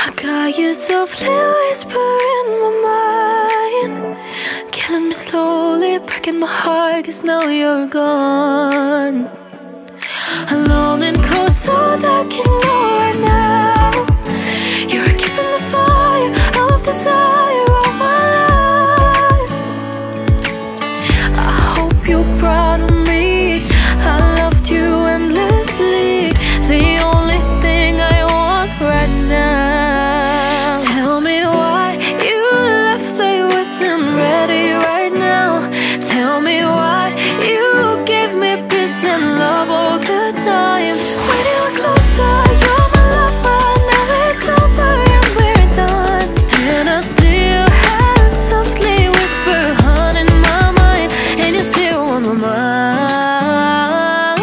I got you softly whispering in my mind, killing me slowly, breaking my heart, 'cause now you're gone. Alone and cold, so dark, you know right now. You're keeping the fire of desire all my life. I hope you're proud of me. I loved you endlessly, the only thing I want right now. Tell me why you left, I wasn't ready right now. Tell me why you gave me peace and love all the time. When you were closer, you're my lover. Now it's over and we're done, and I still have softly whisper honey in my mind, and you're still on my mind.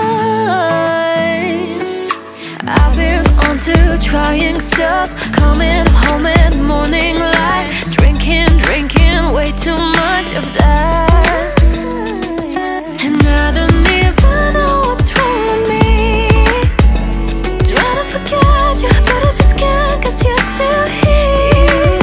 I've been on to trying stuff, coming home at morning light, drinking way too much of that, and I don't even know what's wrong with me. Try to forget you, but I just can't, 'cause you're still here.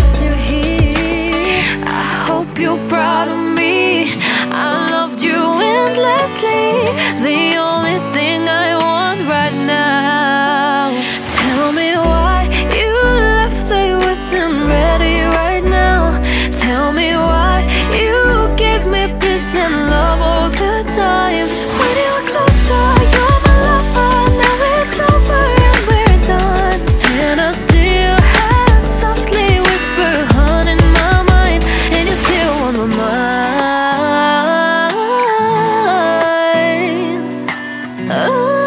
I hope you're proud of me. I loved you endlessly, the only thing I want right now. Tell me why you left, I wasn't ready right now. Tell me why you gave me peace and love all the time. When you were closer, you're my lover. Now it's over and we're done, and I still have softly whisper honey in my mind, and you're still on my mind. Oh.